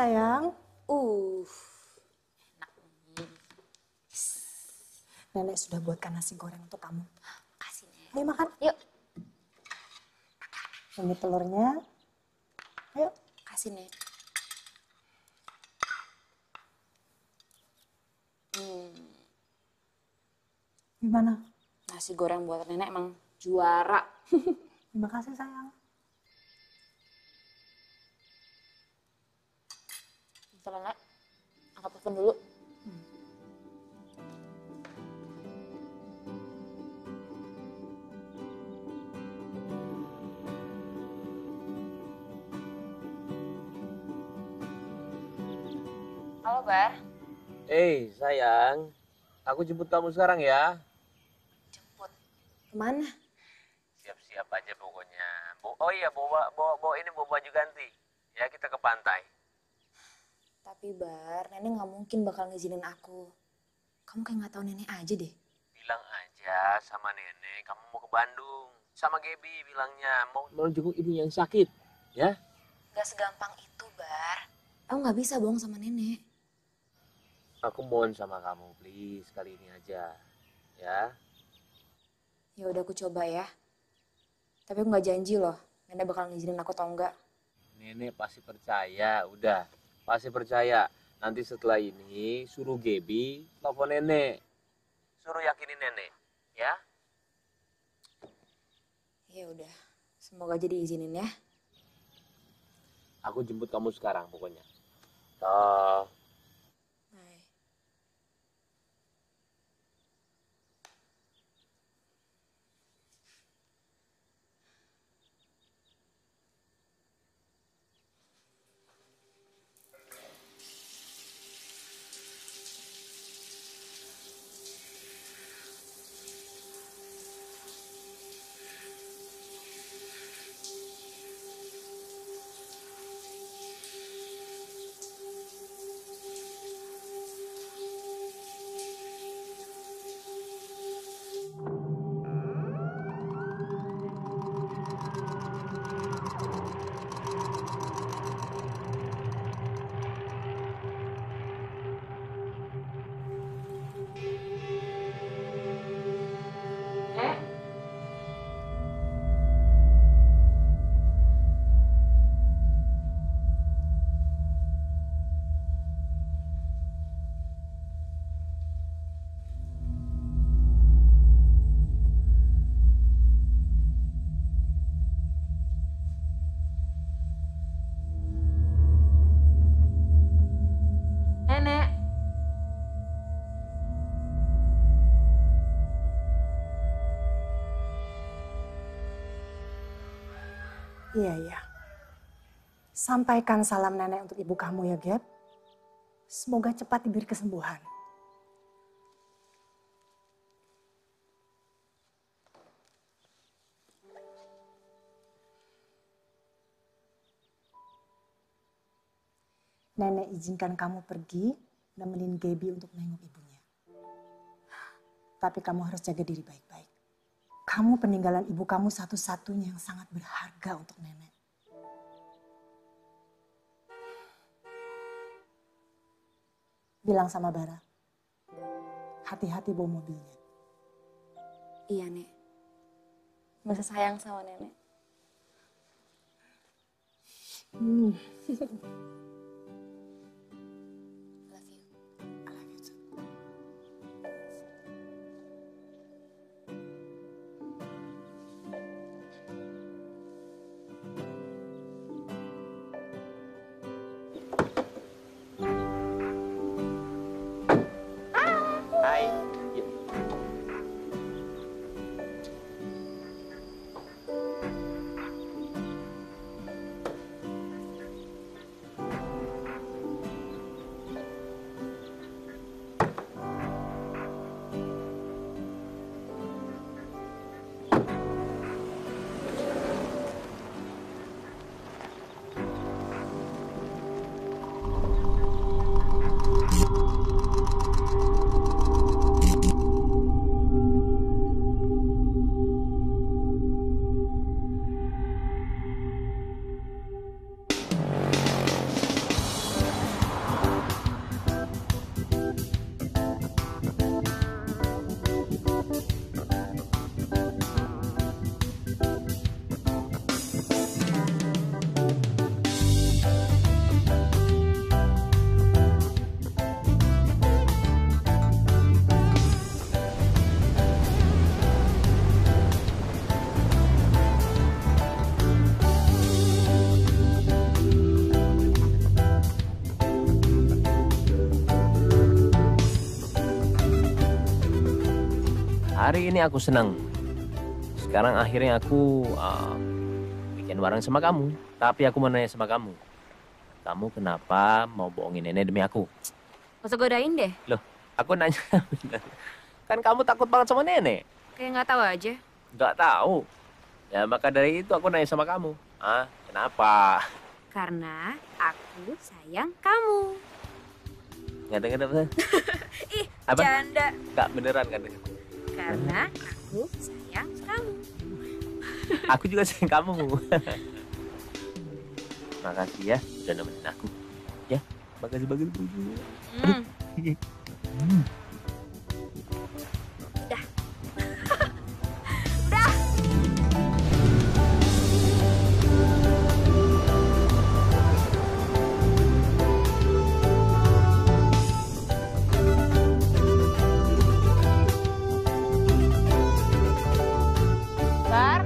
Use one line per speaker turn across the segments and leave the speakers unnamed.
sayang.
Uh, enak nih.
Nenek sudah buatkan nasi goreng untuk kamu.
Kasih nih.
Ayo makan.
Yuk.
Ini telurnya. Ayo.
Kasih nih.
Gimana?
Nasi goreng buat nenek emang juara.
Terima kasih sayang.
Bentar, Nenek. Angkat telepon dulu. Halo, Bar.
Sayang, aku jemput kamu sekarang ya.
Jemput. Kemana?
Siap-siap aja pokoknya. Oh iya, bawa ini bawa baju ganti. Ya, kita ke pantai.
Tapi, Bar, nenek nggak mungkin bakal ngizinin aku. Kamu kayak nggak tahu nenek aja deh.
Bilang aja sama nenek, kamu mau ke Bandung. Sama Gaby bilangnya, mau jenguk ibu yang sakit. Ya?
Gak segampang itu, Bar. Aku nggak bisa bohong sama nenek.
Aku mohon sama kamu, please. Kali ini aja. Ya?
Ya udah aku coba ya. Tapi aku nggak janji loh, nenek bakal ngizinin aku atau enggak.
Nenek pasti percaya, udah. Pasti percaya. Nanti setelah ini, suruh Gaby telepon nenek. Suruh yakinin nenek. Ya?
Ya udah, semoga aja diizinin ya.
Aku jemput kamu sekarang pokoknya. Toh.
Bye. Nenek.
Iya, iya. Sampaikan salam nenek untuk ibu kamu ya, Gap. Semoga cepat diberi kesembuhan. Nenek izinkan kamu pergi nemenin Gaby untuk nengok ibunya. Tapi kamu harus jaga diri baik-baik. Kamu peninggalan ibu kamu satu-satunya yang sangat berharga untuk nenek. Bilang sama Bara, hati-hati bawa mobilnya.
Iya, Nek. Masa sayang sama nenek.
Hmm.
Love you.
I love you too.
Hai. Yuk. Hari ini aku senang. Sekarang akhirnya aku bikin barang sama kamu. Tapi aku mau nanya sama kamu. Kamu kenapa mau bohongin nenek demi aku?
Gak usah godain deh.
Loh, aku nanya bener. Kan kamu takut banget sama nenek.
Kayak nggak tahu aja.
Nggak tahu. Ya maka dari itu aku nanya sama kamu. Ah, kenapa?
Karena aku sayang kamu.
Nggak dengar apa?
Ih,
Apa?
canda.
Nggak beneran kan?
Karena aku sayang kamu.
Aku juga sayang kamu. Makasih ya udah nemenin aku. Ya, makasih banget.
Hmm. Bar.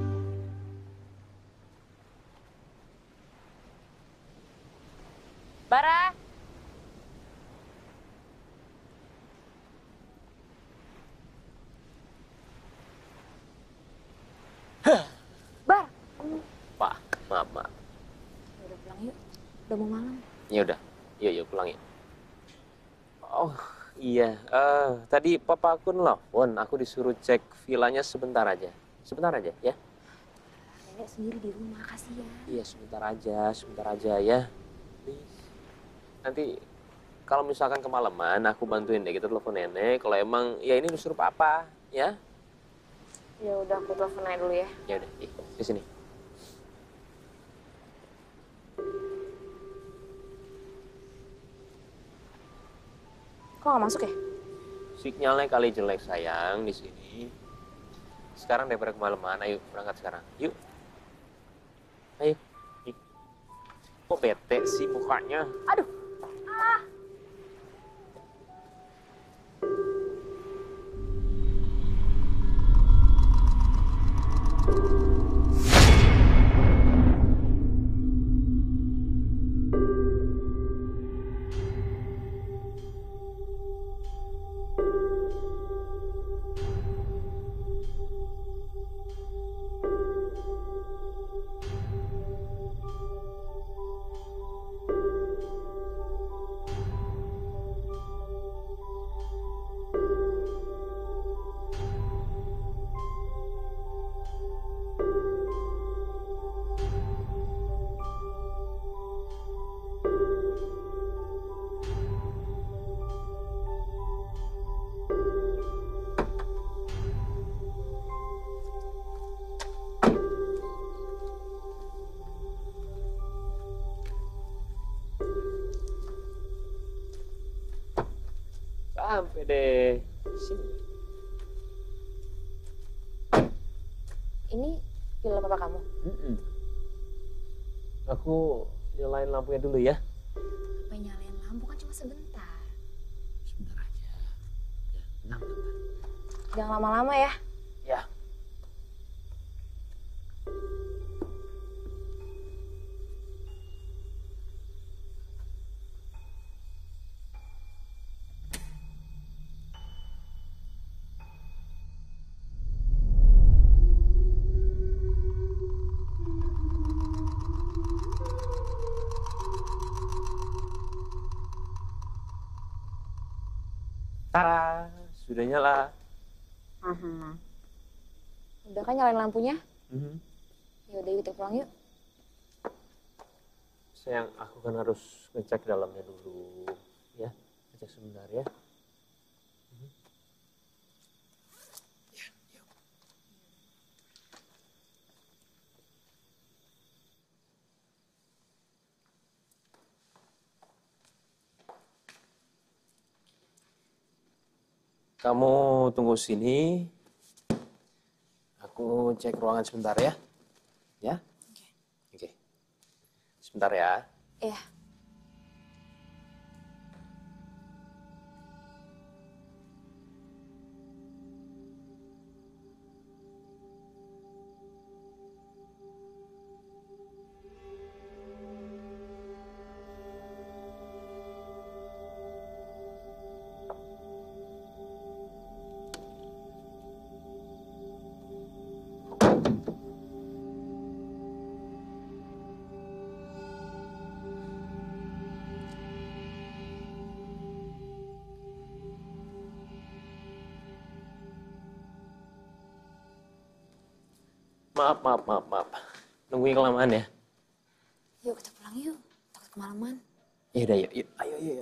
Bara. Bar.
Pak, mama.
Udah pulang yuk. Udah mau malam.
Ya udah, yuk pulang yuk. Oh iya, tadi papa aku nelfon, aku disuruh cek villanya sebentar aja. Sebentar aja ya.
Nenek sendiri di rumah, kasihan.
Iya sebentar aja ya. Please. Nanti kalau misalkan kemalaman aku bantuin deh, kita telepon nenek. Kalau emang ya ini disuruh papa ya.
Ya udah, aku telepon aja dulu ya.
Ya udah, di sini.
Kok nggak masuk ya?
Sinyalnya kali jelek sayang di sini. Sekarang daripada kemalaman, ayo berangkat sekarang. Yuk. Ayo. Ih. Kok bete sih mukanya?
Aduh. Ah.
Sampai deh. Sini.
Ini villa papa kamu?
Aku nyalain lampunya dulu ya.
Apa nyalain lampu kan cuma sebentar.
Sebentar aja. Ya, tenang.
Jangan lama-lama ya.
Ya. Tara, sudah nyala.
Udah kan nyalain lampunya?
Mhm.
Ya udah, kita pulang yuk.
Sayang, aku kan harus ngecek dalamnya dulu. Ya, ngecek sebentar ya. Kamu tunggu sini. Aku cek ruangan sebentar ya. Ya? Oke. Sebentar ya.
Iya.
Maaf. Nungguin kelamaan ya.
Yuk kita pulang yuk, takut kemalaman.
Ya udah yuk. Ayo.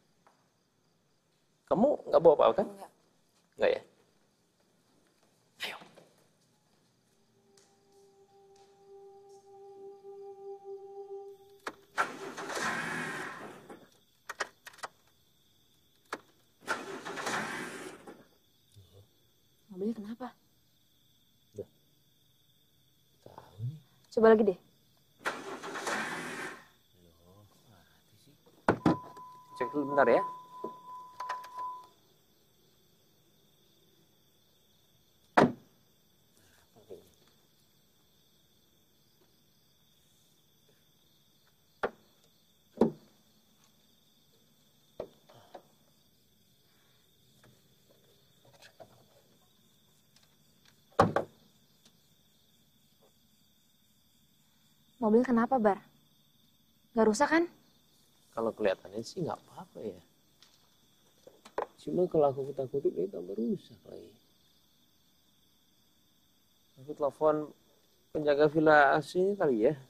Kamu nggak bawa apa-apa kan?
Enggak.
Nggak ya? Ayo.
Mobilnya kenapa?
Tahu nih.
Coba lagi deh.
Cek dulu bentar ya.
Mobil kenapa, Bar? Gak rusak kan?
Kalau kelihatannya sih nggak apa-apa ya. Cuma kalau aku ketakutin ini tambah rusak lagi. Aku telepon penjaga villa asli kali ya.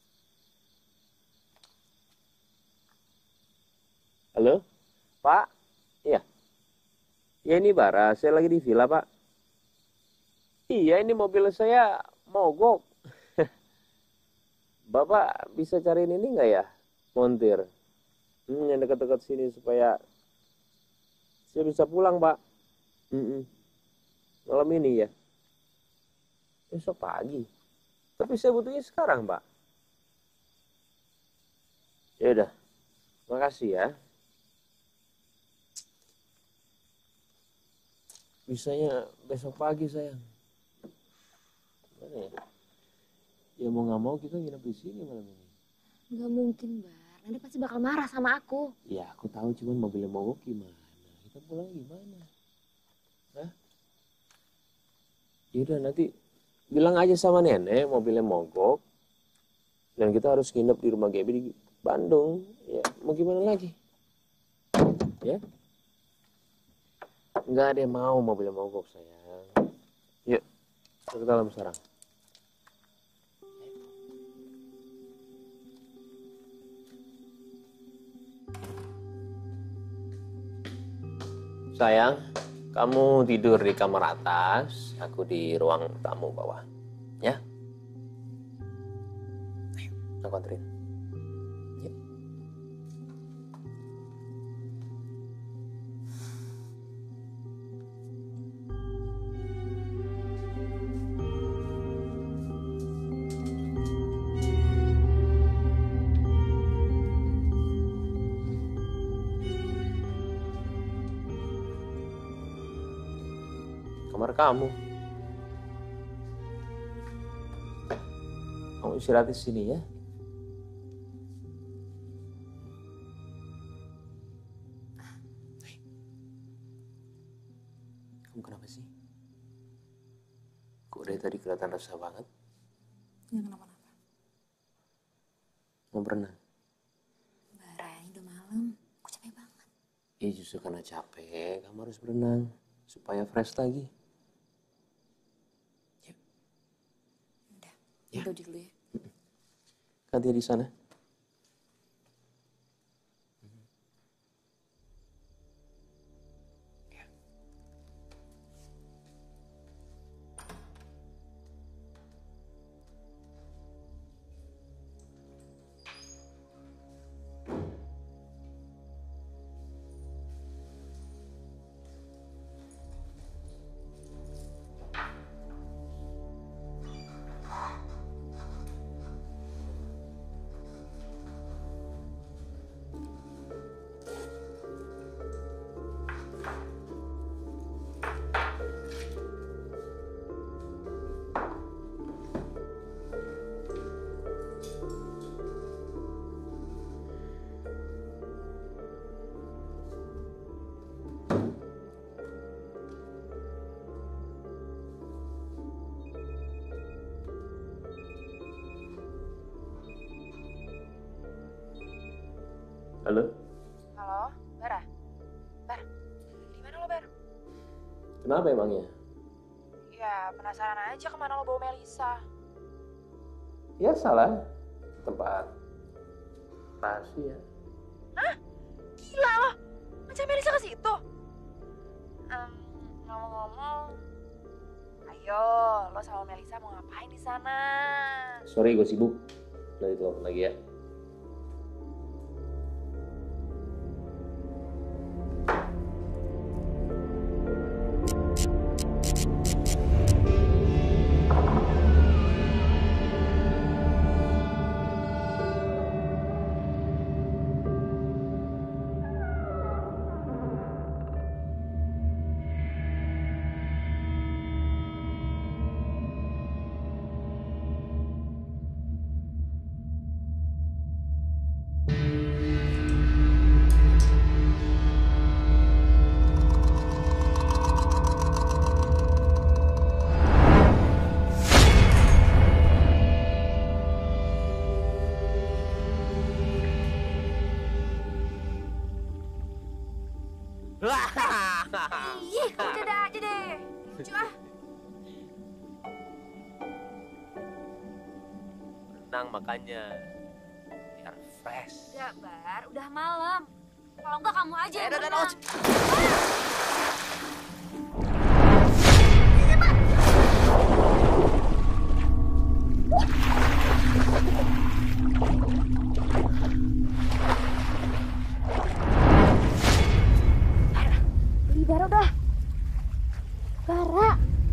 Halo, Pak? Iya. Ya ini Bara, saya lagi di villa Pak. Iya ini mobil saya mogok. Bapak bisa cariin ini nggak ya? Montir. Yang dekat-dekat sini supaya saya bisa pulang, Pak. Malam ini ya. Besok pagi. Tapi saya butuhnya sekarang, Pak. Ya udah. Makasih ya. Bisanya besok pagi, sayang. Mana ya? Ya mau nggak mau kita nginep di sini malam ini.
Gak mungkin, Bar. Nanti pasti bakal marah sama aku.
Ya aku tahu cuman mobilnya mogok gimana. Kita pulang gimana? Hah? Yaudah nanti bilang aja sama nenek mobilnya mogok. Dan kita harus nginep di rumah Gaby di Bandung. Ya mau gimana lagi? Ya? Nggak ada yang mau mobilnya mogok sayang. Yuk, kita ke dalam sekarang. Sayang, kamu tidur di kamar atas, aku di ruang tamu bawah. Ya? Ayo, aku anterin. Yuk. Kamar kamu. Kamu istirahat di sini ya. Kamu kenapa sih? Kok dari tadi kelihatan resah banget?
Gak kenapa-napa.
Mau berenang?
Bara, ini udah malam. Aku capek banget.
Ya justru karena capek, kamu harus berenang. Supaya fresh lagi.
Udah,
Ya.
ganti baju dulu ya.
Ganti di sana. Halo?
Halo, Bara? Bar, di mana lo, Bar?
Kenapa emangnya?
Ya, penasaran aja kemana lo bawa Melisa.
Ya salah tempat rahasia.
Hah? Gila lo, ngajak Melisa ke situ? Ngomong-ngomong, ayo lo sama Melisa mau ngapain di sana?
Sorry gue sibuk. Udah ditelepon lagi ya.
Ih, kamu ada aja deh. Lucu ah.
Renang makanya biar fresh.
Udah, Bar, udah malam. Kalau enggak kamu aja yang
udah,
berenang. Bara udah. Bara.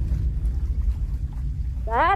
Bar.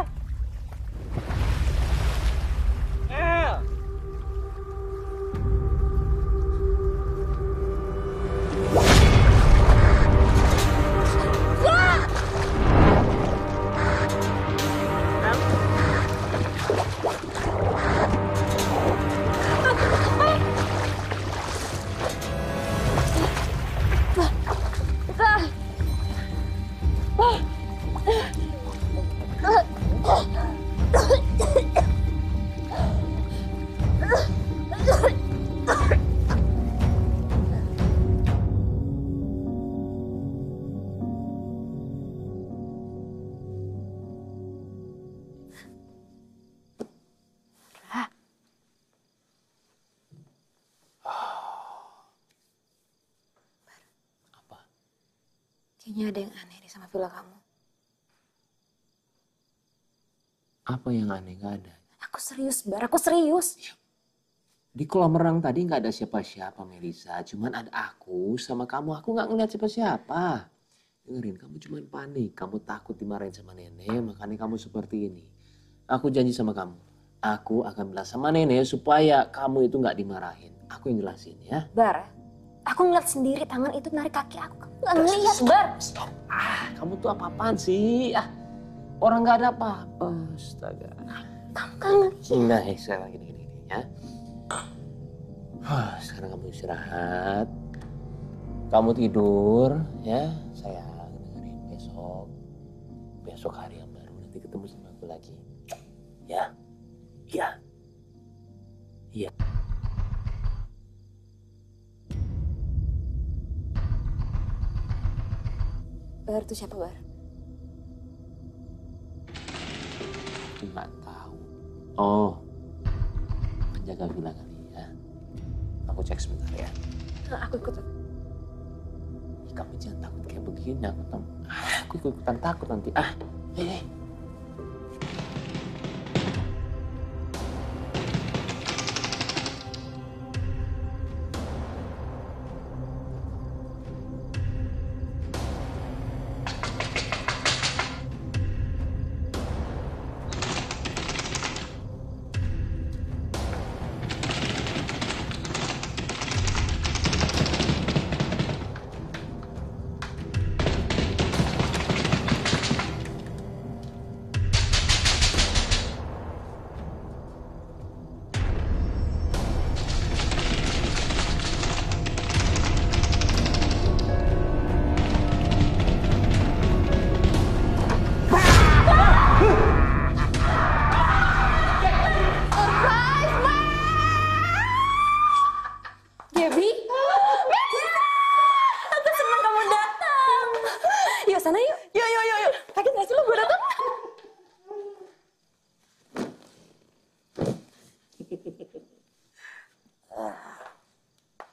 Kayaknya ada yang aneh nih sama villa kamu.
Apa yang aneh? Gak ada.
Aku serius, Bar. Aku serius.
Di kolam renang tadi nggak ada siapa-siapa, Melisa. Cuman ada aku sama kamu. Aku nggak ngeliat siapa-siapa. Dengerin, kamu cuma panik. Kamu takut dimarahin sama nenek, makanya kamu seperti ini. Aku janji sama kamu. Aku akan bilang sama nenek supaya kamu itu nggak dimarahin. Aku yang jelasin ya.
Bar, aku ngeliat sendiri tangan itu narik kaki aku. Kamu nggak ngeliat, Bar.
Stop. Kamu tuh apa-apaan sih? Orang nggak ada apa-apa. Astaga.
Kamu nggak ngeliat.
Nah, sekarang gini ya. Sekarang kamu istirahat. Kamu tidur ya, sayang. Dengerin besok hari yang baru nanti ketemu sama aku lagi. Ya. Iya. Iya.
Bar itu siapa, Bar?
Nggak tahu. Oh, penjaga villa kali ya. Aku cek sebentar ya.
Aku ikut.
Kamu jangan takut kayak begini. Aku ikutan takut nanti. Hei.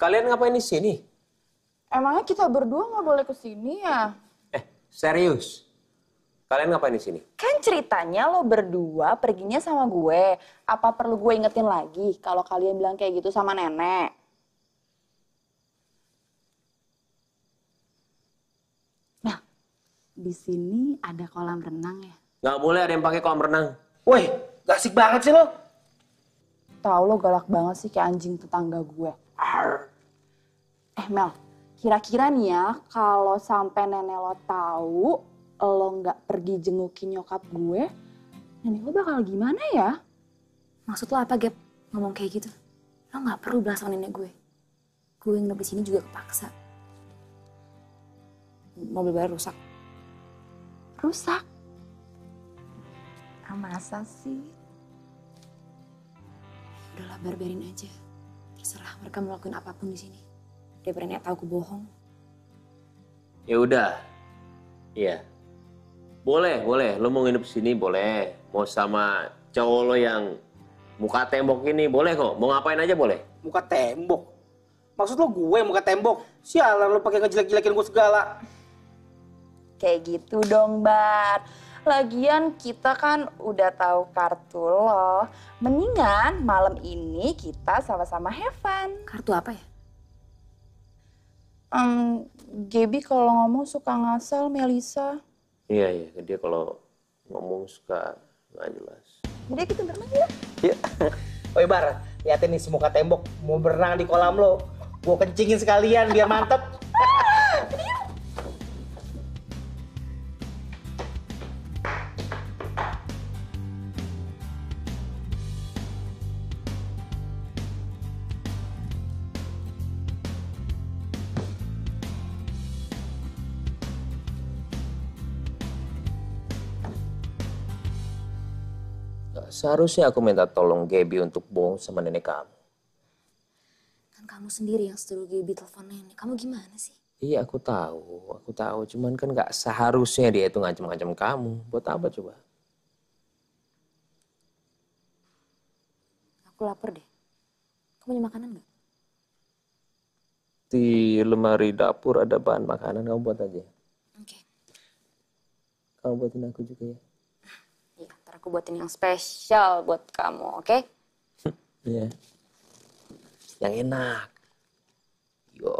kalian ngapain di sini?
Emangnya kita berdua nggak boleh kesini ya?
Serius? Kalian ngapain di sini?
Kan ceritanya lo berdua perginya sama gue. Apa perlu gue ingetin lagi kalau kalian bilang kayak gitu sama nenek? Nah, di sini ada kolam renang ya.
Nggak boleh ada yang pakai kolam renang.
Woi, gak asik banget sih lo.
Tahu lo galak banget sih kayak anjing tetangga gue. Arr. Mel, kira-kira nih ya kalau sampai nenek lo tahu lo nggak pergi jengukin nyokap gue, nenek lo bakal gimana ya?
Maksud lo apa, Gap? Ngomong kayak gitu? Lo nggak perlu bilang sama nenek gue. Gue nginep di sini juga kepaksa. Mobil baru rusak.
Rusak? Masa sih?
Udahlah, barbarin aja. Terserah mereka melakukan apapun di sini. Daripada nenek tahu gue bohong.
Ya udah. Iya. Boleh. Lo mau nginep sini boleh. Mau sama cowok lo yang muka tembok ini boleh kok. Mau ngapain aja boleh.
Muka tembok. Maksud lo gue muka tembok? Sialan lo pakai ngejelek-jelekin gue segala.
Kayak gitu dong, Bar. Lagian kita kan udah tahu kartu lo. Mendingan malam ini kita sama-sama have fun.
Kartu apa ya?
Gaby kalau ngomong suka ngasal, Melisa.
Iya. Dia kalau ngomong suka nggak jelas.
Jadi kita berenang ya?
Iya. Woi Bar, liatin nih semuka tembok. Mau berenang di kolam lo. Gue kencingin sekalian biar mantep.
Seharusnya aku minta tolong Gaby untuk bohong sama nenek kamu.
Kan kamu sendiri yang suruh Gaby telepon nenek. Kamu gimana sih?
Iya aku tahu. Cuman kan nggak seharusnya dia itu ngancam-ngancam kamu. Buat apa coba?
Aku lapar deh. Kamu punya makanan nggak?
Di lemari dapur ada bahan makanan, kamu buat aja.
Oke.
Kamu buatin aku juga ya.
Iya, ntar aku buatin yang spesial buat kamu, oke?
Iya. Yang enak. Yo.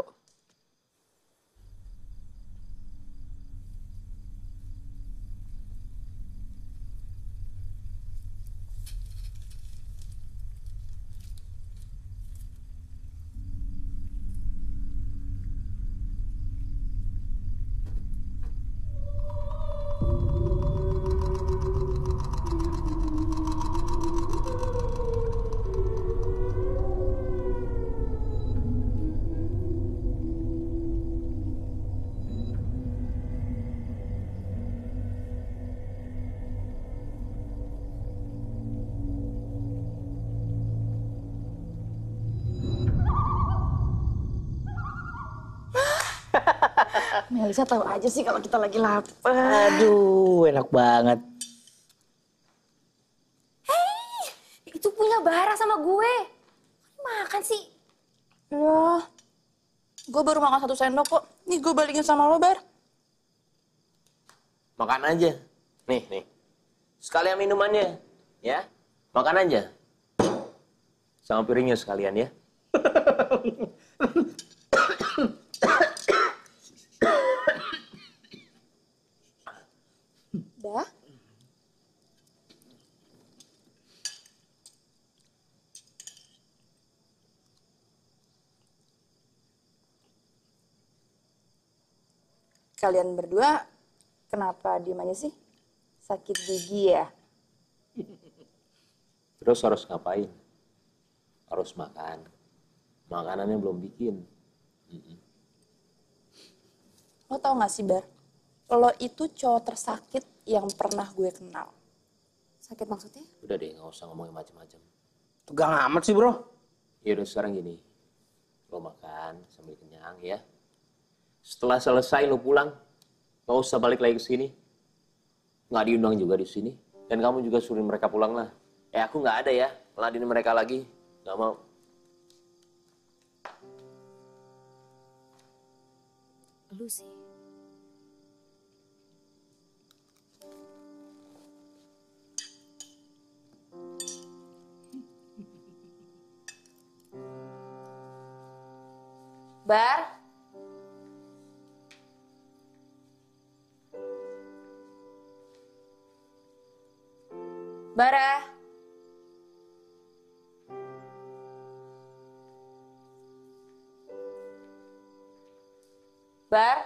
Melisa tahu aja sih kalau kita lagi lapar.
Aduh, enak banget.
Itu punya Bara sama gue. Makan sih.
Ya, gue baru makan 1 sendok kok. Nih gue balikin sama lo, Bar.
Makan aja. Nih. Sekalian minumannya. Ya. Makan aja. Sama piringnya sekalian ya.
Dah. Kalian berdua kenapa diem aja sih? Sakit gigi ya?
Terus harus ngapain? Harus makan. Makanannya belum bikin.
Lo tau gak sih, Bar? Lo itu cowok tersakit yang pernah gue kenal.
Sakit maksudnya?
Udah deh, nggak usah ngomongin macam-macam.
Tegang amat sih bro.
Ya udah sekarang gini. Lo makan sambil kenyang ya. Setelah selesai lo pulang. Gak usah balik lagi ke sini. Nggak diundang juga di sini. Dan kamu juga suruh mereka pulang lah. Aku nggak ada ya. Ngeladenin mereka lagi. Nggak mau.
Lu sih. Bar. Bara. Bar.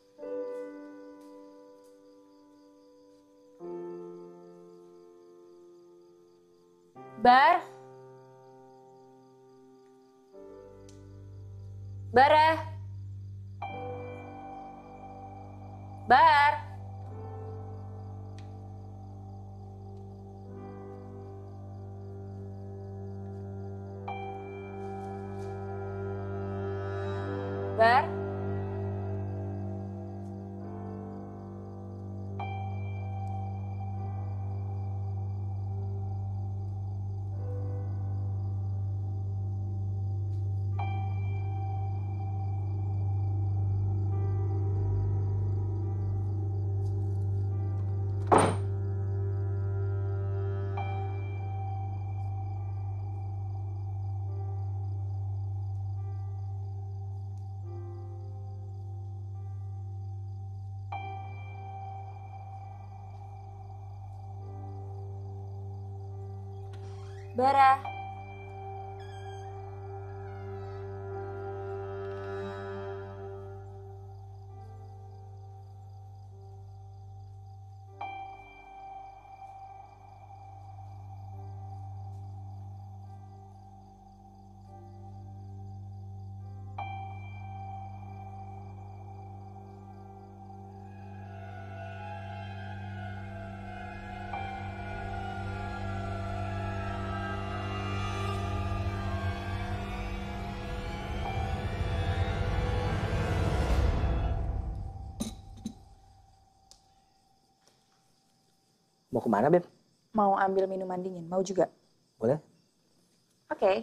Bar. Bara. Bar. Bar. Bara.
Mau kemana, Beb?
Mau ambil minuman dingin, mau juga?
Boleh?
Oke.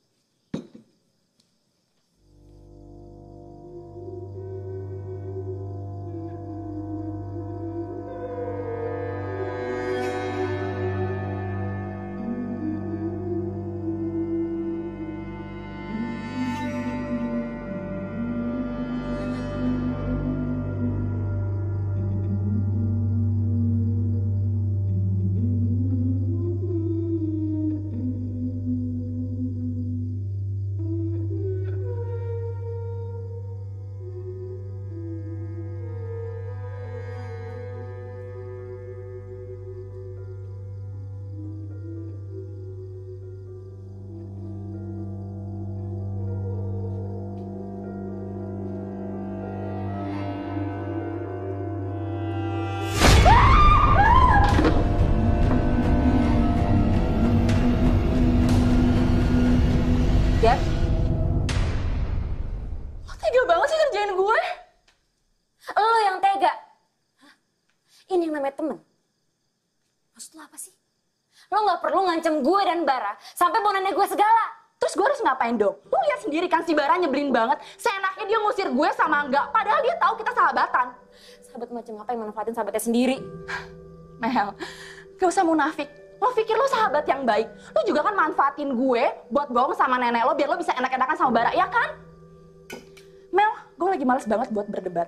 Gap, lo tega banget sih ngerjain gue.
Lo yang tega. Hah? Ini yang namanya temen. Maksud lo apa sih? Lo gak perlu ngancem gue dan Bara sampai mau nanya gue segala.
Terus gue harus ngapain dong? Lo lihat sendiri kan si Bara nyebelin banget. Seenaknya dia ngusir gue sama Angga, padahal dia tahu kita sahabatan.
Sahabat macam apa yang manfaatin sahabatnya sendiri?
Mel, gak usah munafik. Lo pikir lo sahabat yang baik. Lo juga kan manfaatin gue buat bohong sama nenek lo biar lo bisa enak-enakan sama Bara, ya kan? Mel, gue lagi males banget buat berdebat.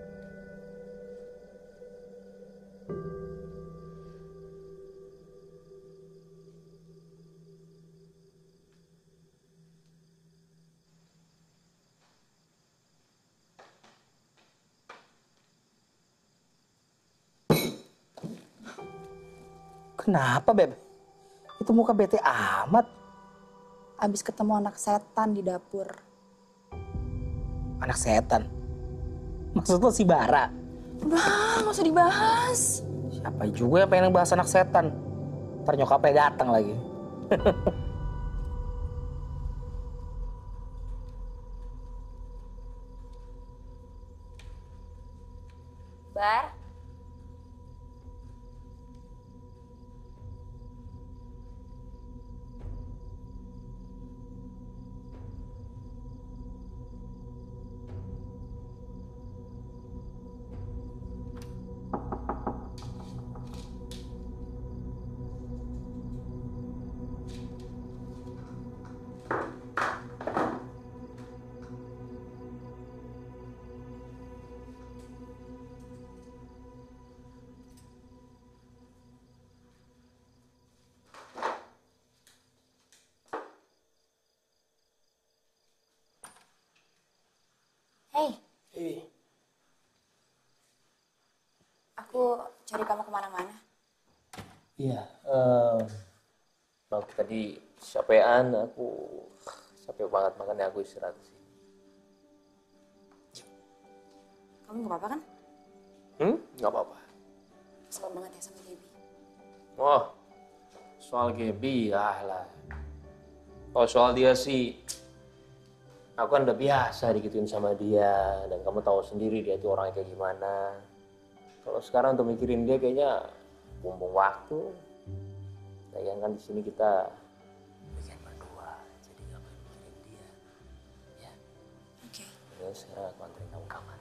Kenapa, Beb? Itu muka bete amat.
Abis ketemu anak setan di dapur.
Anak setan? Maksud lo si Bara?
Udah, gak usah dibahas.
Siapa juga yang pengen bahas anak setan? Ntar nyokapnya datang lagi.
Bar. Hey,
Eh,
aku cari kamu kemana-mana.
Iya, aku tadi capean, aku capek banget makanya aku istirahat sih.
Kamu gak apa-apa kan?
Nggak apa-apa.
Kesel banget ya sama Gaby.
Oh, soal Gaby, lah. Kalau soal dia sih, aku kan udah biasa digituin sama dia, dan kamu tahu sendiri dia itu orangnya kayak gimana. Kalau sekarang untuk mikirin dia kayaknya bumbung waktu. Lagian kan di sini kita bikin berdua, jadi nggak boleh mikirin dia. Ya,
Oke.
ini sekarang aku anterin kamu ke kamar.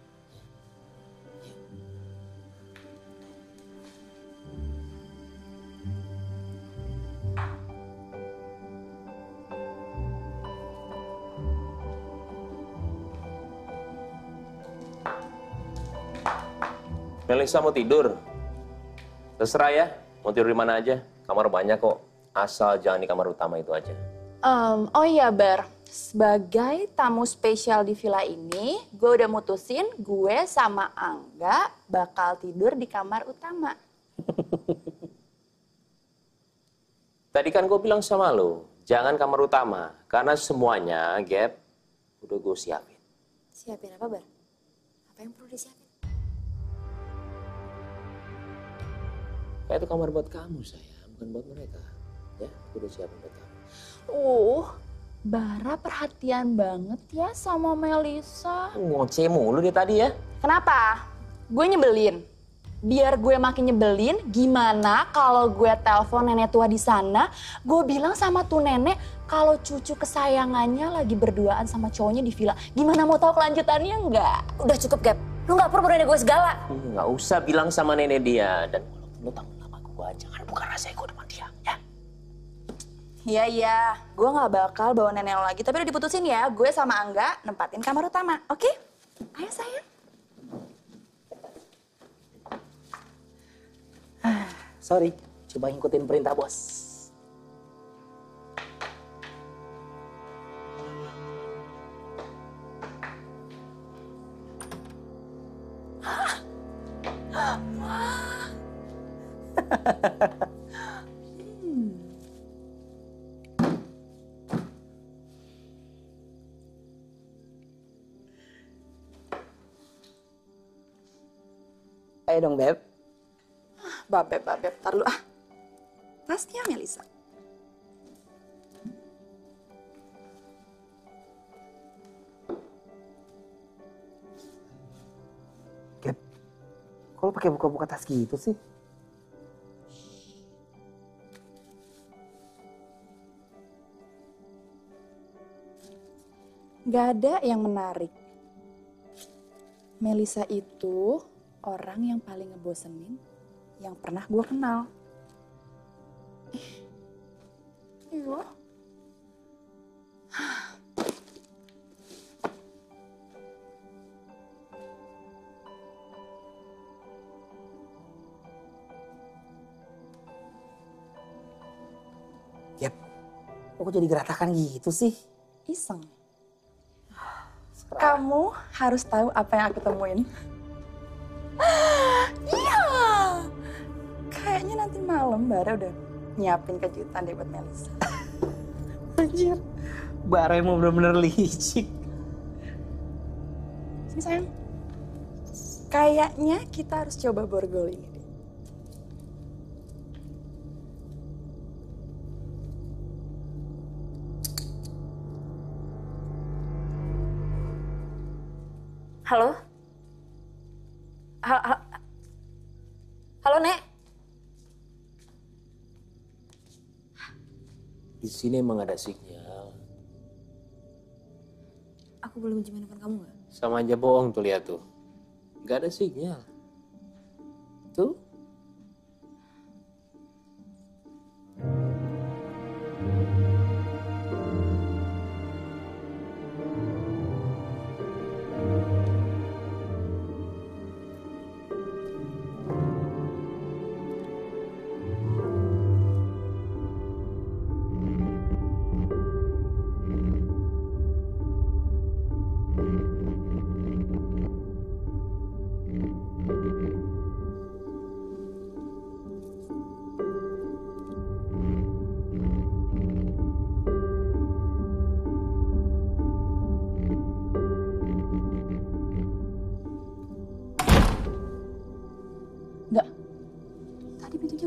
Melisa mau tidur? Terserah ya, mau tidur di mana aja. Kamar banyak kok, asal jangan di kamar utama itu aja.
Oh iya Bar, sebagai tamu spesial di villa ini, gue udah mutusin gue sama Angga bakal tidur di kamar utama.
Tadi kan gue bilang sama lo, jangan kamar utama. Karena semuanya, Gap, udah gue siapin.
Siapin apa, Bar? Apa yang perlu disiapin?
Kayak itu kamar buat kamu, sayang, bukan buat mereka. Ya, gue udah siapin buat kamu.
Bara perhatian banget ya sama Melisa.
Ngoceh mulu dia tadi ya.
Kenapa? Gue nyebelin. Biar gue makin nyebelin, gimana kalau gue telepon nenek tua di sana, gue bilang sama tuh nenek kalau cucu kesayangannya lagi berduaan sama cowoknya di villa. Gimana mau tahu kelanjutannya enggak?
Udah cukup, Gap. Lu gak perlu nenek gue segala.
Nggak usah bilang sama nenek dia. Dan walaupun lo tamu nama gue, jangan buka rahasia gue depan dia, ya.
Iya, gue gak bakal bawa nenek lo lagi. Tapi udah diputusin ya, gue sama Angga nempatin kamar utama, oke? Ayo sayang.
sorry, coba ngikutin perintah bos. Ayo dong, Beb.
Babeb, tar lu ah. Tasnya Melisa.
Gap, kok lo pakai buka-buka tas gitu sih?
Gak ada yang menarik. Melisa itu orang yang paling ngebosenin yang pernah gue kenal. Iya.
Gap, lo kok jadi geratakan gitu sih?
Iseng. Kamu harus tahu apa yang aku temuin. Iya. Kayaknya nanti malam Bara udah nyiapin kejutan deh buat Melisa.
Anjir, Bara emang bener-bener licik.
Sini sayang. Kayaknya kita harus coba borgol ini deh.
Halo? Halo, Nek?
Di sini emang ada sinyal.
Aku boleh minjem handphone kamu gak?
Sama aja bohong tuh, lihat tuh. Nggak ada sinyal. Tuh.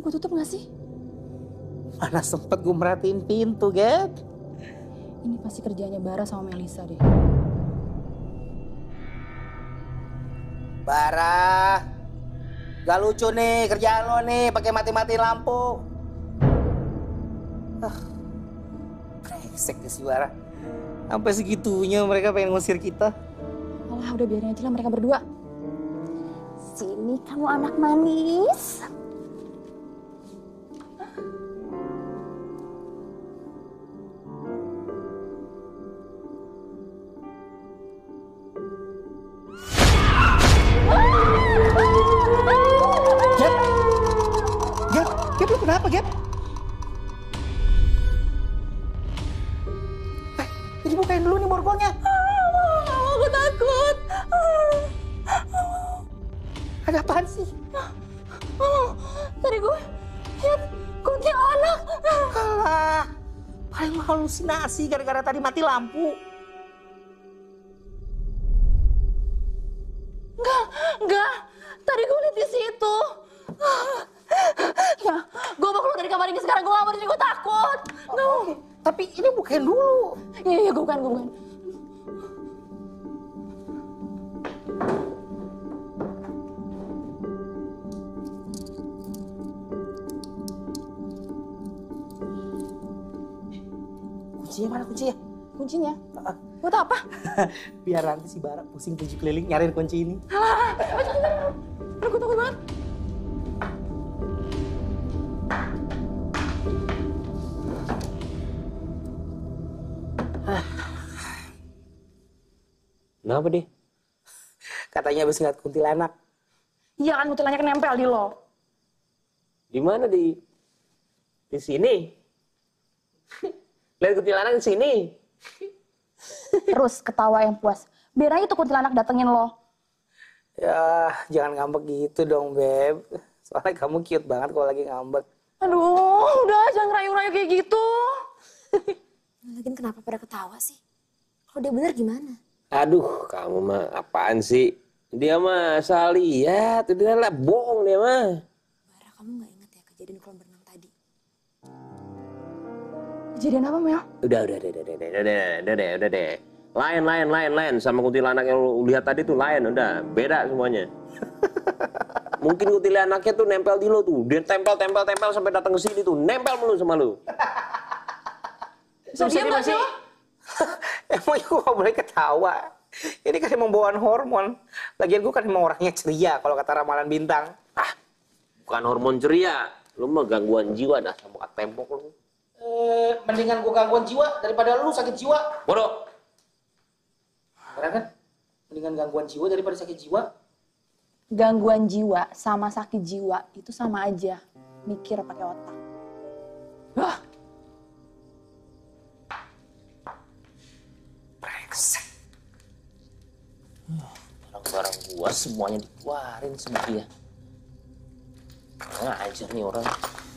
gue tutup gak sih?
Mana sempet gue merhatiin pintu, Gap.
Ini pasti kerjanya Bara sama Melisa deh.
Bara, gak lucu nih kerjaan lo nih, pakai mati-matiin lampu. Brengsek deh si Bara. Sampai segitunya mereka pengen ngusir kita.
Alah, udah biarin aja lah mereka berdua. Sini kamu anak manis.
Gap, lu kenapa, Gap? Jadi bukain dulu nih borgolnya.
Aku takut.
Ada apaan sih?
Tadi gue lihat kuntilanak.
Alah, paling halusinasi gara-gara tadi mati lampu.
Enggak. Tadi gue lihat di situ. Ya, gue mau keluar dari kamar ini sekarang. Gue gak mau di sini, gue takut. No.
Tapi ini bukain dulu.
Iya, gue bukan.
Kuncinya mana kuncinya?
Kuncinya? Buat apa?
Biar nanti si Bara pusing tujuh keliling nyariin kunci ini.
Gue takut banget.
Kenapa deh?
Katanya habis ngeliat kuntilanak.
Iya kan, kuntilanaknya nempel di lo.
Di mana di sini? Lihat kuntilanak di sini.
Terus ketawa yang puas. Biar aja tuh kuntilanak datengin lo.
Ya, jangan ngambek gitu dong, Beb. Soalnya kamu cute banget kalau lagi ngambek.
Aduh, udah jangan rayu-rayu kayak gitu.
Lagian kenapa pada ketawa sih? Kalau dia bener gimana?
Aduh, kamu mah apaan sih? Dia mah salah lihat, dia lah bohong dia mah.
Bara, kamu gak inget ya kejadian kolam berenang tadi?
Kejadian apa, Mel?
Udah deh. Lain. Sama kuntilanak yang lu lihat tadi tuh lain, udah beda semuanya. Mungkin kuntilanaknya tuh nempel di lo tuh, dia tempel sampai datang ke sini tuh, nempel mulu sama lu.
Bisa diam gak sih lo?
Emang gue gak boleh ketawa. Ini kan emang bawaan hormon. Lagian gue kan emang orangnya ceria kalau kata ramalan bintang.
Bukan hormon ceria, lu mah gangguan jiwa dah sama kayak tembok lu.
Mendingan gue gangguan jiwa daripada lu sakit jiwa.
Bodoh.
Bener kan? Mendingan gangguan jiwa daripada sakit jiwa.
Gangguan jiwa sama sakit jiwa itu sama aja. Mikir pakai otak.
Brengsek.
Barang-barang gua semuanya dikeluarin sama dia. Ngajar nih orang.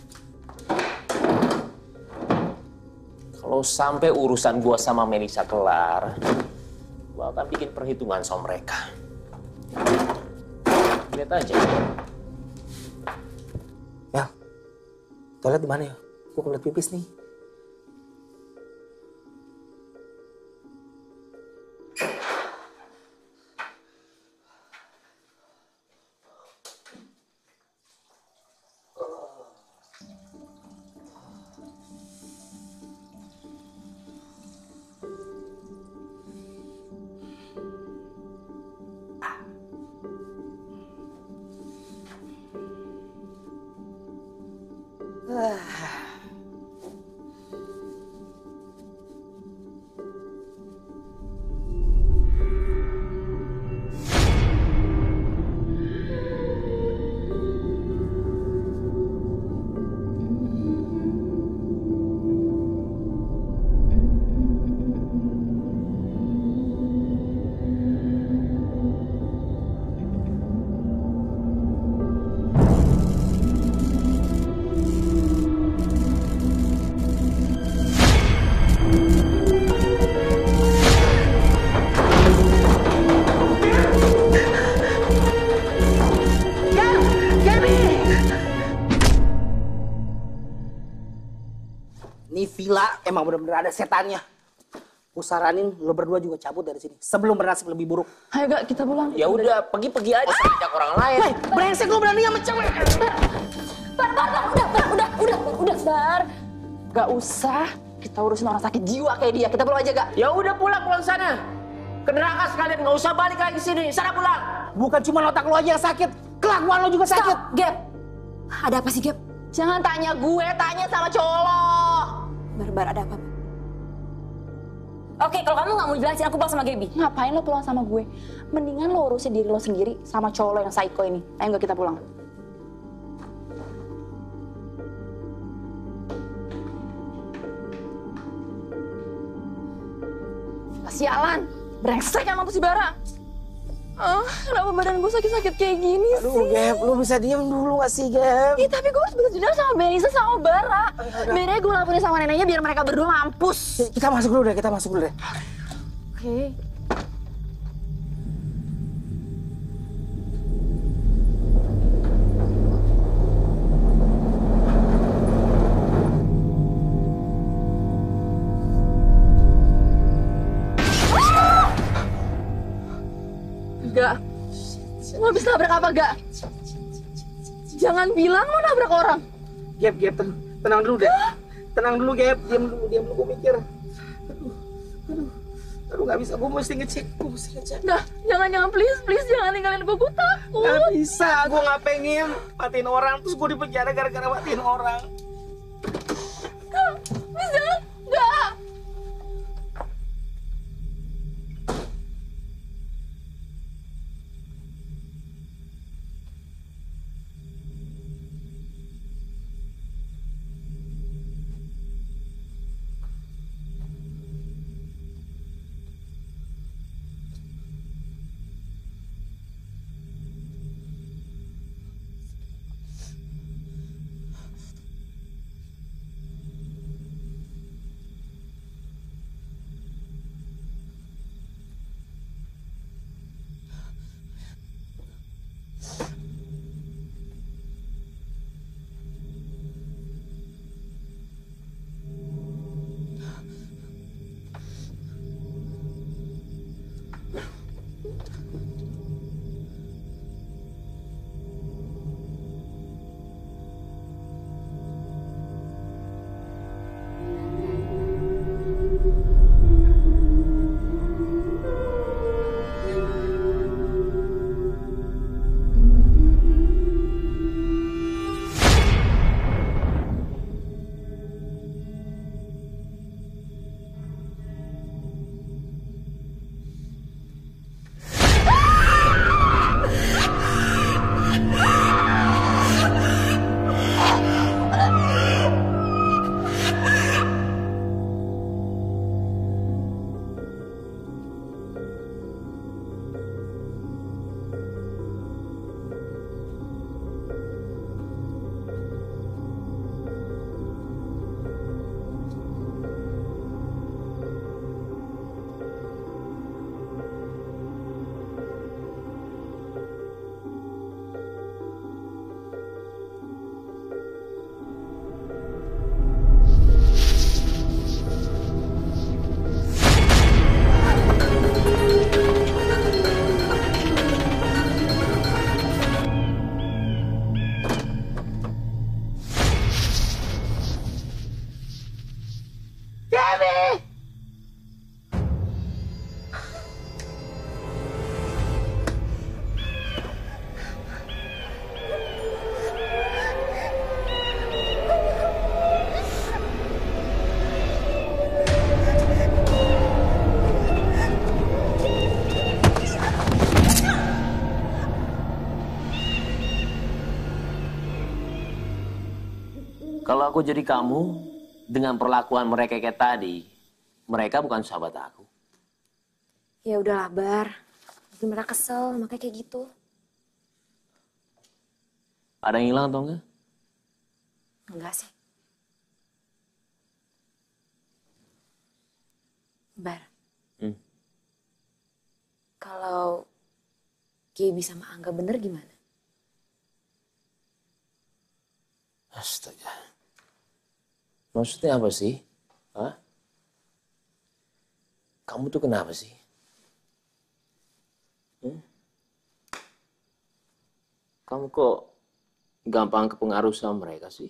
Kalau sampai urusan gua sama Melisa kelar, gua akan bikin perhitungan sama mereka. Lihat aja.
Ya, toilet di mana ya? Gue kebelet pipis nih. Ini villa emang bener-bener ada setannya. Gue saranin lo berdua juga cabut dari sini sebelum bernasib lebih buruk.
Ayo gak, kita pulang.
Ya udah, pergi aja ajak orang lain.
Hei, brengsek lo berani sama cewek.
Bar, udah, Bar.
Gak usah, kita urusin orang sakit jiwa kayak dia. Kita pulang aja gak?
Ya udah pulang sana. Ke neraka sekalian, nggak usah balik lagi sini. Sana pulang.
Bukan cuma otak lo aja yang sakit, kelakuan lo juga sakit.
Stop, Gap. Ada apa sih, Gap?
Jangan tanya gue, tanya sama cowok lo.
Bar, ada apa? Oke, kalau kamu nggak mau jelasin, aku pulang sama Gaby.
Ngapain lo pulang sama gue? Mendingan lo urusin diri lo sendiri sama cowok lo yang psycho ini. Ayo gak, kita pulang. Sialan, brengsek emang tuh si Bara. Kenapa badan gue sakit-sakit kayak gini sih?
Aduh, Gap, lo bisa diem dulu gak sih, Gap?
Ih, tapi gue harus balas dendam sama Benisa sama Bara. Biar gue laporin sama neneknya biar mereka berdua mampus.
Kita masuk dulu deh,
Oke. Gak. Lo habis nabrak apa gak? Jangan bilang lo nabrak orang.
Gap, tenang dulu deh. Tenang dulu, Gap. Diam dulu, gue mikir. Aduh, gak bisa. Gue mesti ngecek.
Dah, jangan, please, jangan tinggalin gue takut.
Gak bisa, gue gak pengen matiin orang. Terus gue dipenjara gara-gara matiin orang.
Gak, please jangan. Gak.
Kalau aku jadi kamu, dengan perlakuan mereka kayak tadi, mereka bukan sahabat aku.
Ya udahlah, Bar. Mungkin mereka kesel, makanya kayak gitu.
Ada yang hilang atau enggak?
Enggak sih. Bar. Kalau Gaby sama Angga bener gimana?
Astaga. Maksudnya apa sih? Hah? Kamu tuh kenapa sih? Kamu kok gampang kepengaruh sama mereka sih?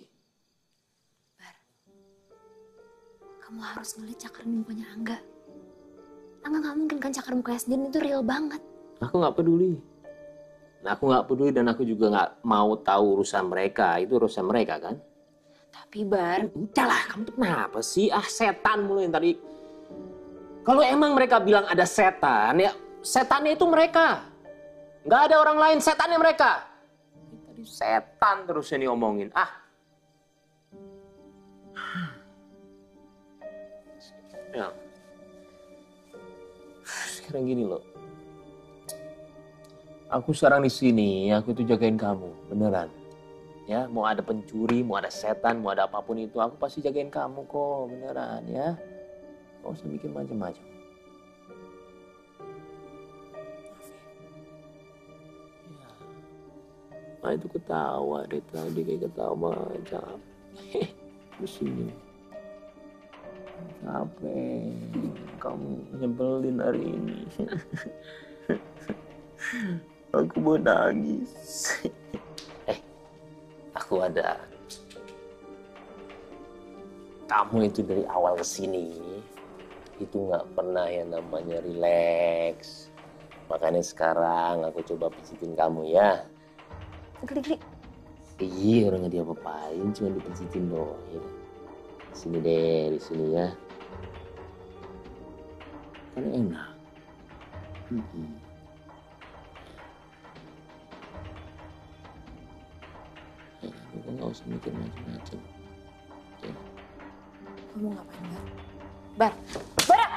Kamu harus ngeliat cakar mukanya Angga. Angga nggak mungkin kan cakar mukanya sendiri itu real banget.
Aku nggak peduli. Nah, aku nggak peduli dan aku juga nggak mau tahu urusan mereka. Itu urusan mereka kan?
Tapi Bar,
Udahlah, kamu tuh kenapa sih? Ah, setan mulu yang tadi. Kalau emang mereka bilang ada setan, ya setannya itu mereka. Nggak ada orang lain, setannya mereka. Tadi setan terus yang diomongin. Ah. Ya. Sekarang gini loh. Aku sekarang di sini, aku itu jagain kamu, beneran. Ya, mau ada pencuri, mau ada setan, mau ada apapun itu, aku pasti jagain kamu kok, beneran ya. Gak usah mikir macam-macam. Ya. Nah itu ketawa deh tadi, kayak ketawa macam. Di sini. Capek, kamu nyebelin hari ini. Aku mau nangis. Aku ada. Kamu itu dari awal kesini itu nggak pernah yang namanya relax. Makanya sekarang aku coba pijitin kamu ya.
klik-klik.
Iya, orang nggak diapa-apain, cuma dipijitin doang. Ya. Sini deh, di sini ya. Kan enak. Ya, aku nggak usah mikir macam-macam. Ya.
Kamu ngapain, Bar?
Bar, Bar!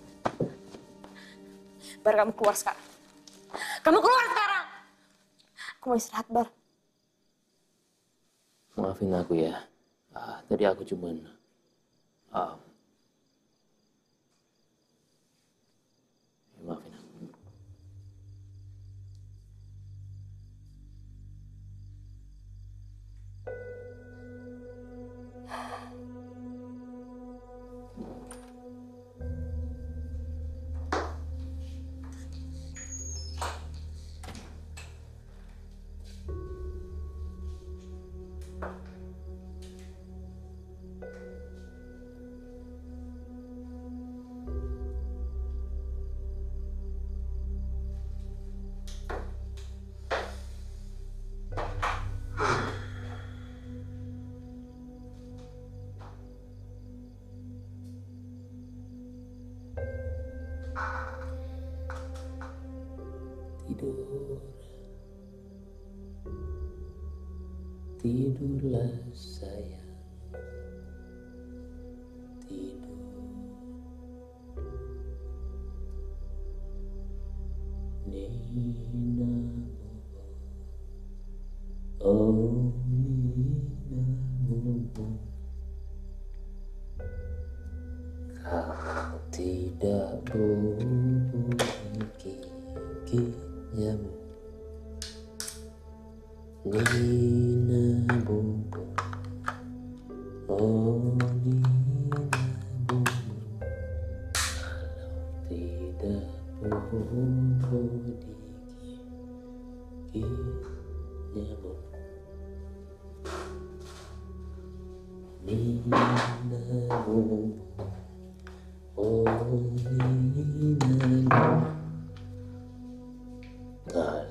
Bar, kamu keluar sekarang. Kamu keluar sekarang! Aku mau istirahat, Bar.
Maafin aku ya. Tadi aku cuman maafin aku. Tidur, tidurlah sayang, tidur. Nina bobo, oh Nina bobo, kau tidak boleh gigit nyamuk. Nina bobo, oh Nina bobo, kalau tidak bobo digigit nyamuk. Nina bobo, oh Nina bobo, kalau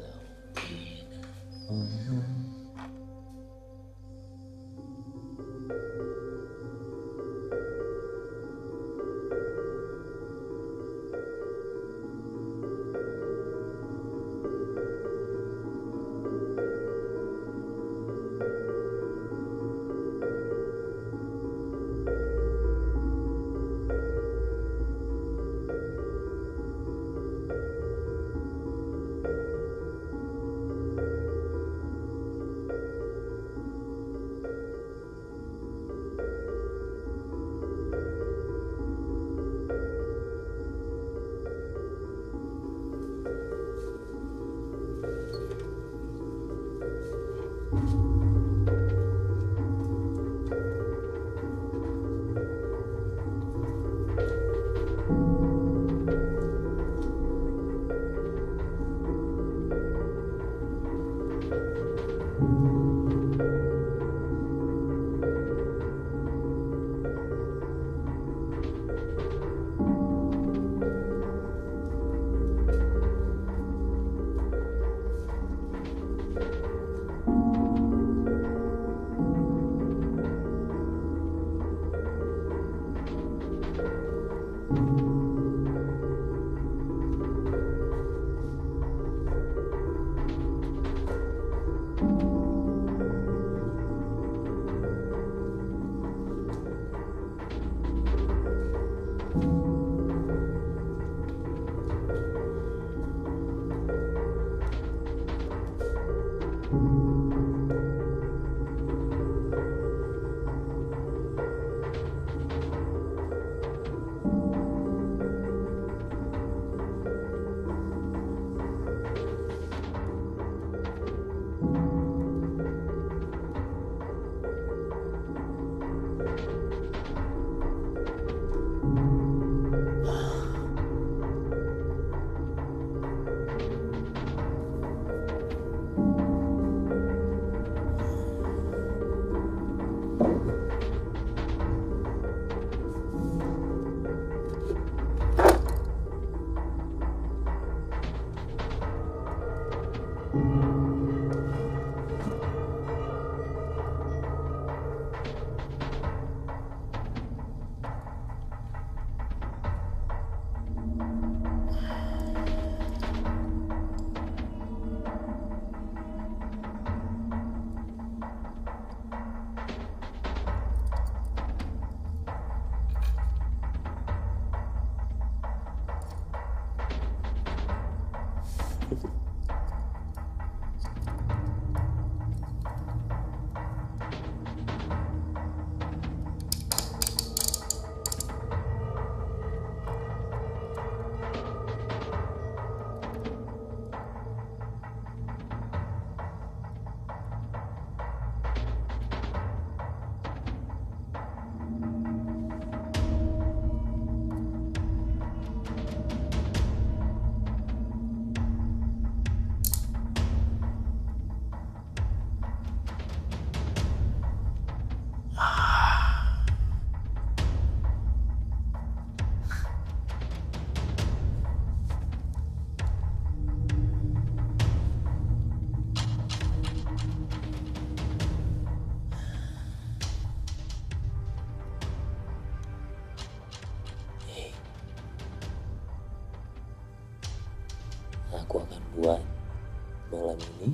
buat malam ini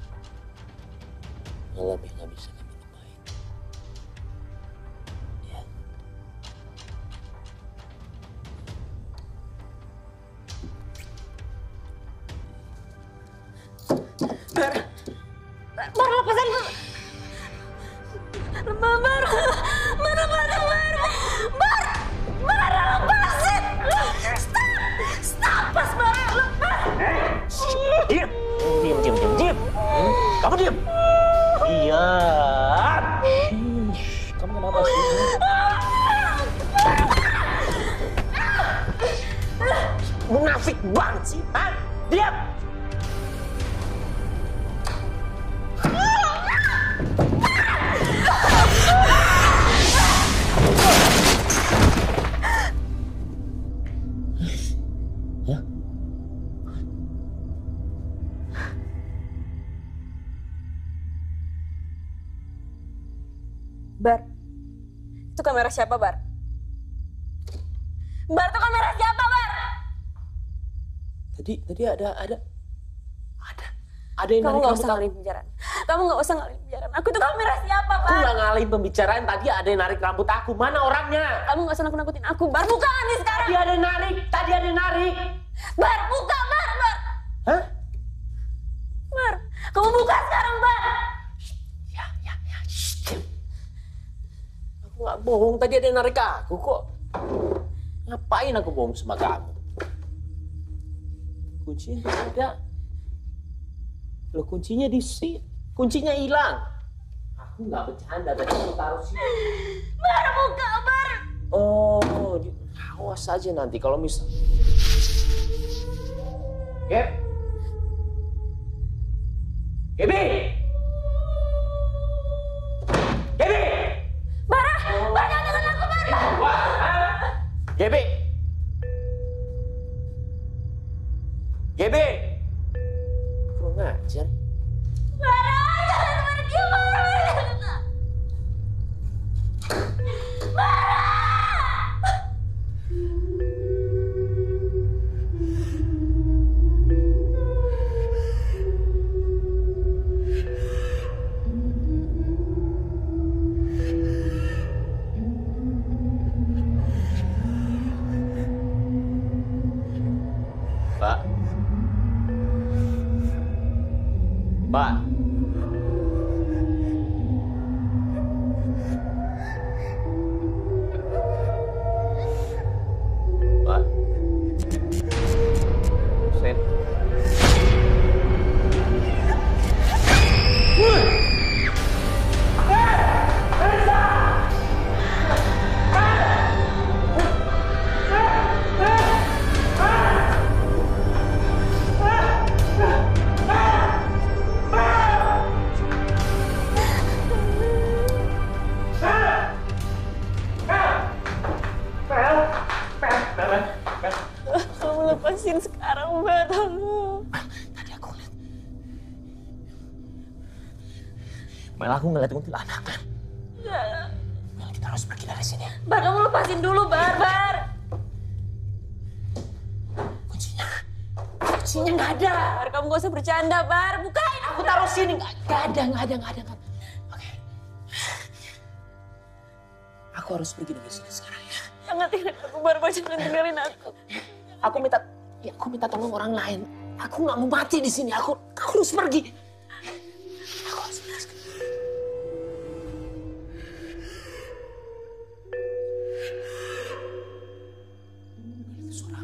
malam yang gak bisa kamu lupain. Ya.
Bar, lepasin gue. Bar, lepasin. Stop, pas Bar, lepas.
Diam. Kamu diam. Diam. Kamu kenapa sih? Munafik banget sih, ha? Diam.
Bar, itu kamera siapa, Bar? Bar, itu kamera siapa, Bar?
Tadi ada yang
Kamu
narik
nggak
rambut
usah
aku.
ngalihin pembicaraan. Kamu nggak usah ngalihin pembicaraan. Aku itu kamera siapa,
Aku
Bar?
nggak ngalihin pembicaraan, tadi ada yang narik rambut aku. Mana orangnya?
Kamu nggak usah nakut-nakutin aku, Bar. Buka nih sekarang.
Tadi ada yang narik.
Bar, buka, Bar.
Hah?
Bar, kamu buka sekarang, Bar.
Ya. Shh. Aku nggak bohong, tadi ada yang narik aku kok. Ngapain aku bohong sama kamu? Kuncinya nggak ada. Loh, kuncinya di sini. Kuncinya hilang. Aku nggak bercanda, tadi aku taruh sini.
Bar, buka, Bar.
Oh, awas aja nanti kalau misal. Gebi!
Bar, jangan dengan aku, Bar.
Gebi! Kurang ngajar.
Bar, jangan pergi, Bar.
Pak. Pak. Sen.
Kamu lepasin sekarang, Bar.
Tadi aku lihat. Mel, aku ngeliat kuntilanak, Mel. Mel, kita harus pergi dari sini.
Bar, kamu lepasin dulu, Bar.
Kuncinya nggak ada.
Bar, kamu gak usah bercanda, Bar. Bukain.
Aku taruh sini. Nggak ada. Oke. Aku harus pergi dari sini sekarang ya.
Jangan tinggalin aku, Bar. Jangan tinggalin aku.
Aku minta tolong orang lain. Aku nggak mau mati di sini. Aku harus pergi. Aku harus pergi sekarang. Itu suara.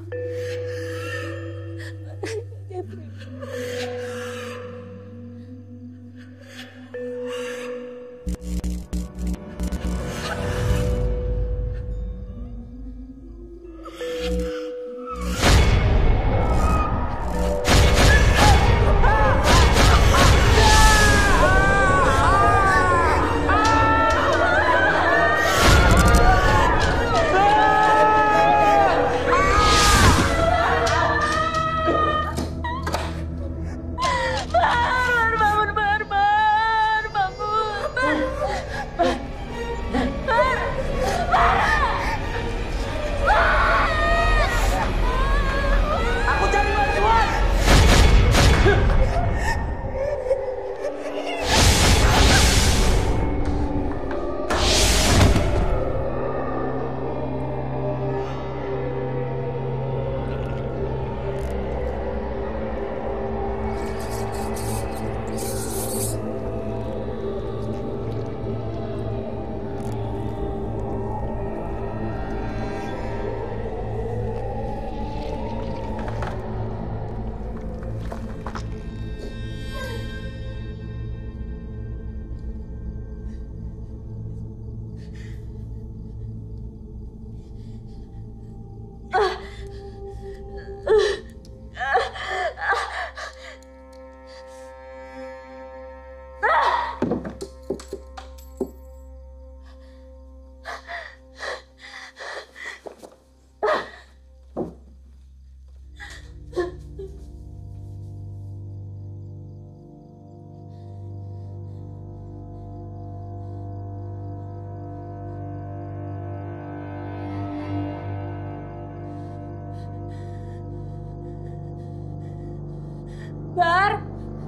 Bar.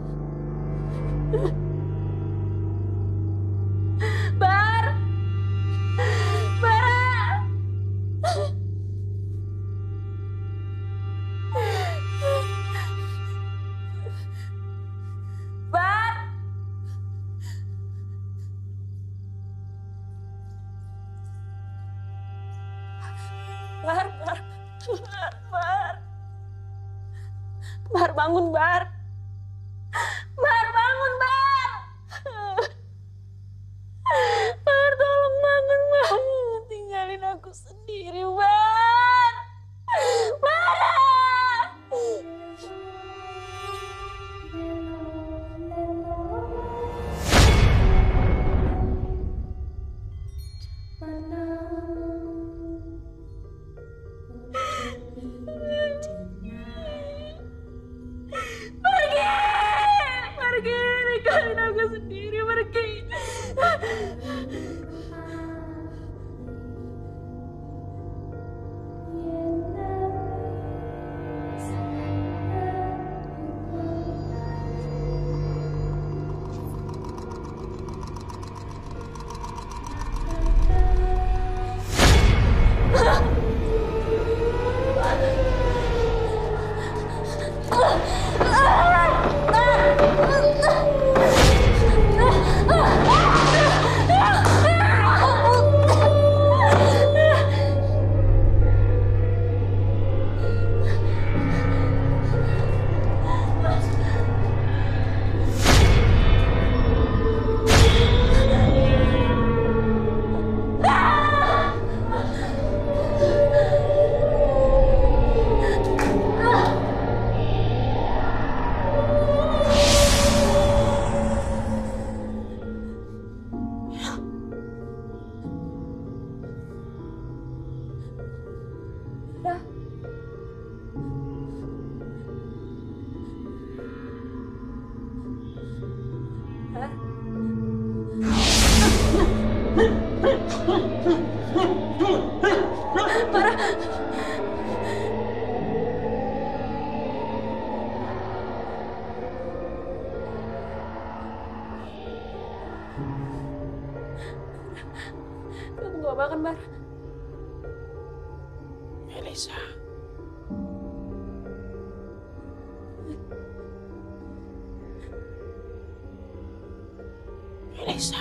Bar. Bara. Bar. Bar. Bar bangun, Bar. Bar bangun, Bar. Bar tolong bangun, Bar. Tinggalin aku sendiri, Bar. Bara. Pergi, ninggalin aku sendiri, pergi. Kamu gak makan, Bar?
Melisa. Melisa.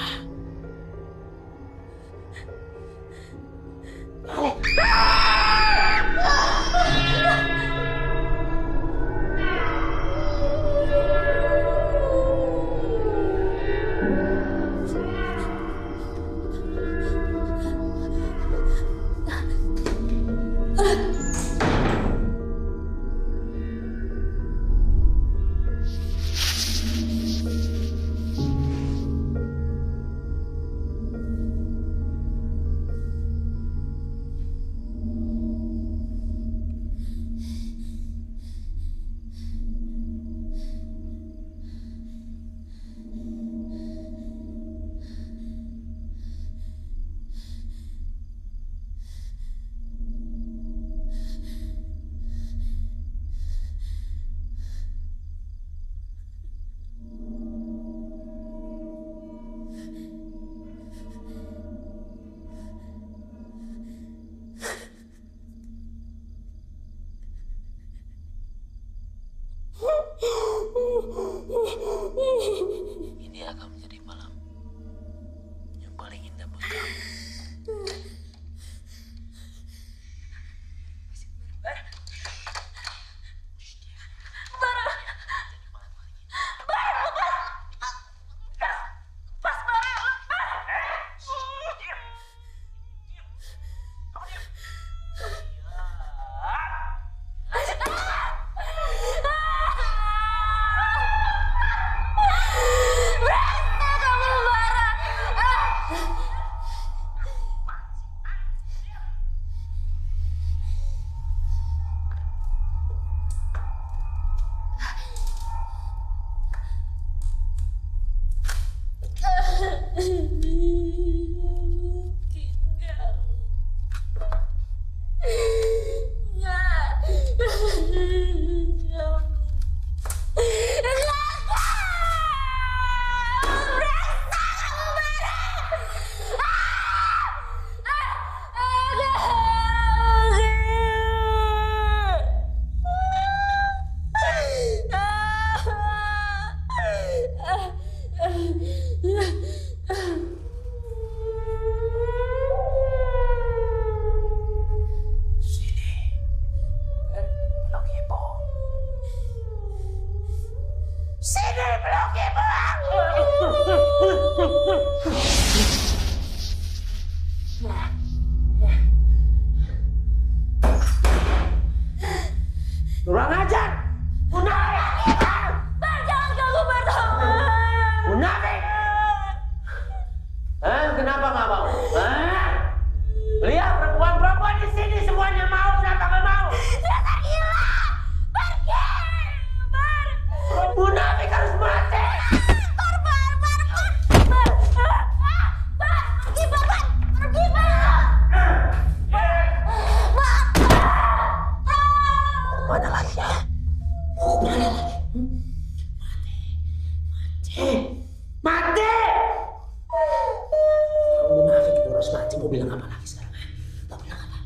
mau bilang apa lagi sekarang? Mau bilang apa?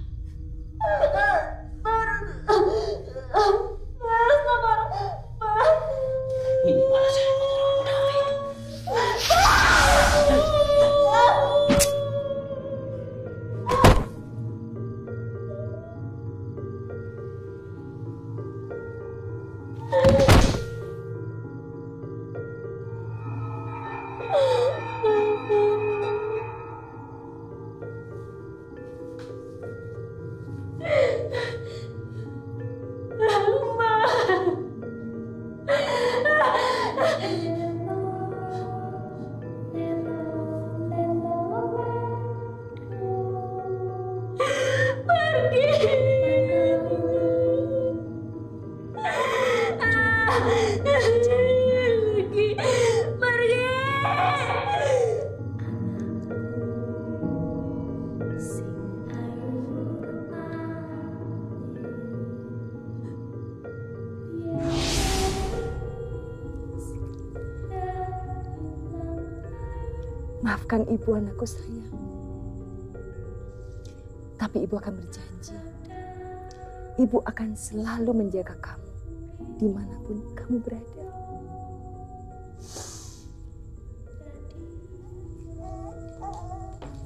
Ini malah saya motor orang munafik.
Maafkan ibu, anakku sayang. Tapi ibu akan berjanji, ibu akan selalu menjaga kamu dimanapun kamu berada.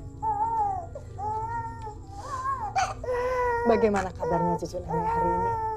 Bagaimana kabarnya cucu nenek hari ini?